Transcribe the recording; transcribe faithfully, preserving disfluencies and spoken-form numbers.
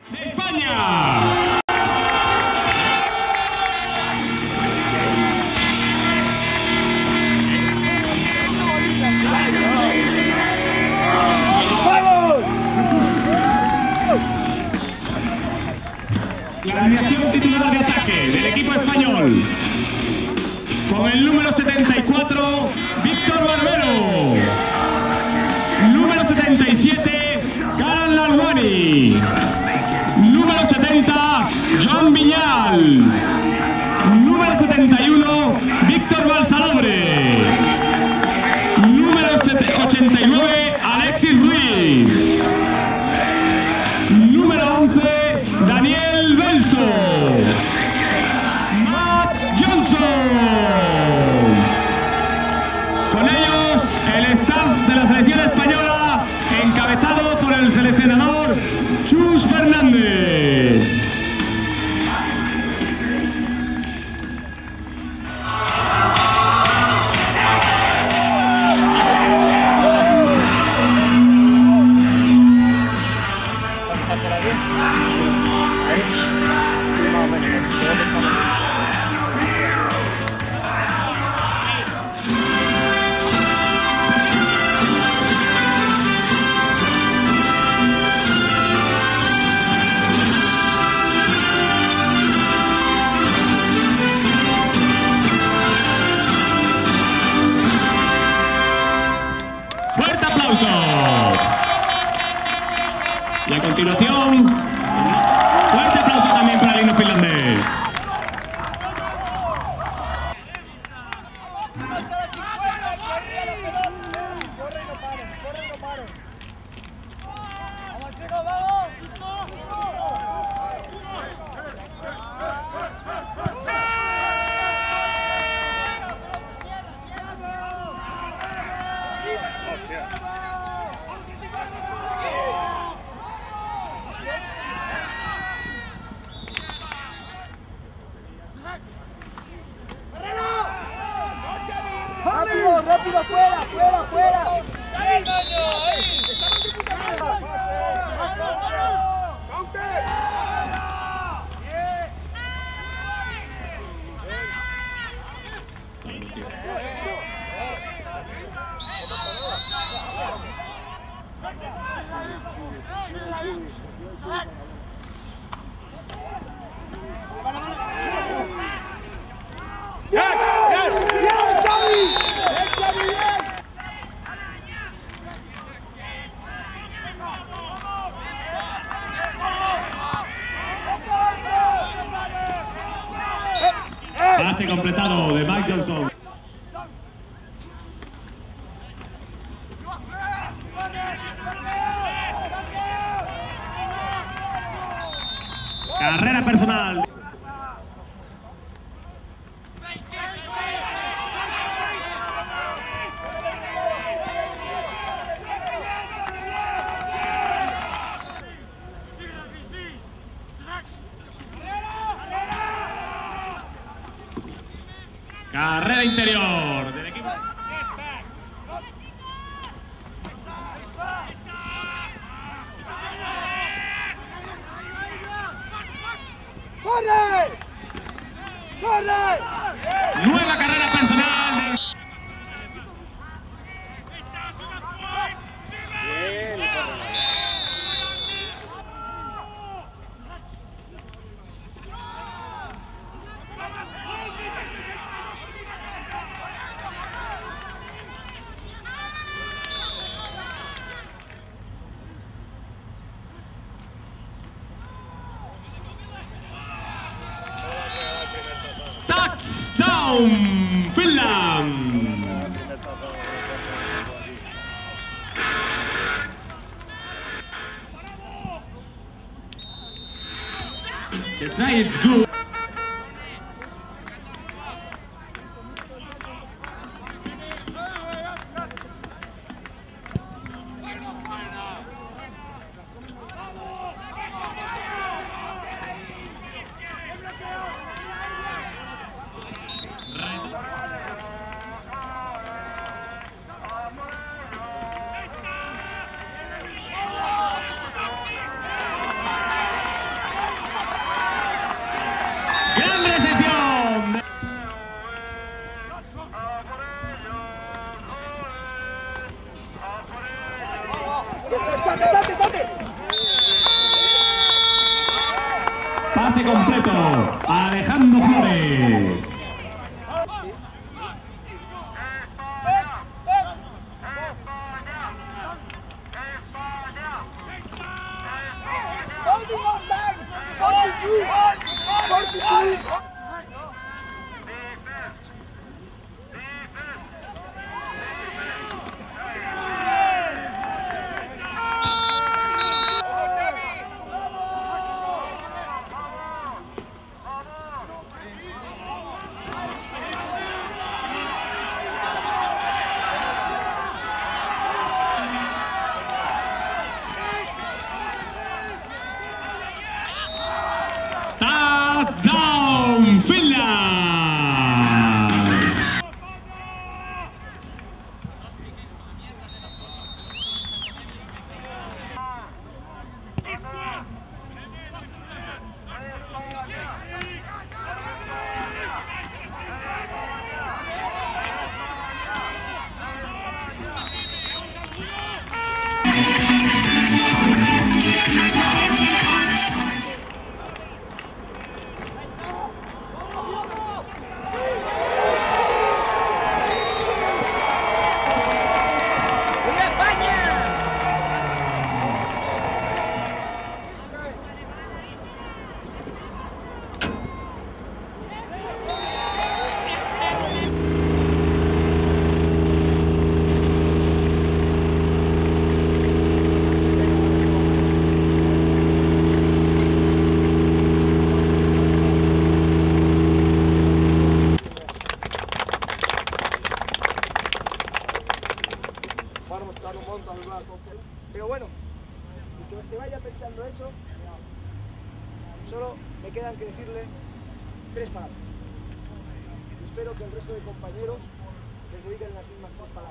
de España. La alineación titular de ataque del equipo español. Con el número setenta y cuatro, Víctor Barbero. Número setenta y siete, Karan Lalwani. Número setenta, Joan Viñal. Número setenta y uno, Víctor Balsalobre. Número ochenta y nueve, Alexis Ruiz. Número once, Daniel Belso. Matt Johnson. Con ellos, el staff de la selección española, encabezado por el seleccionador Chus Fernández. Y a continuación, fuerte aplauso también para el himno finlandés. ¡Rápido, rápido, fuera, fuera, fuera! ¡Ahí, Pase completado de Mike Johnson. Carrera personal. Carrera interior del equipo. ¡Corre! ¡Corre! Nueva carrera personal. Touchdown, Finland. The try is good. ¡Salte, salte, salte! Pase completo a Alejandro Flores. Touchdown, Finland. Pero bueno, y que se vaya pensando eso, solo me quedan que decirle tres palabras. Y espero que el resto de compañeros les dediquen las mismas tres palabras.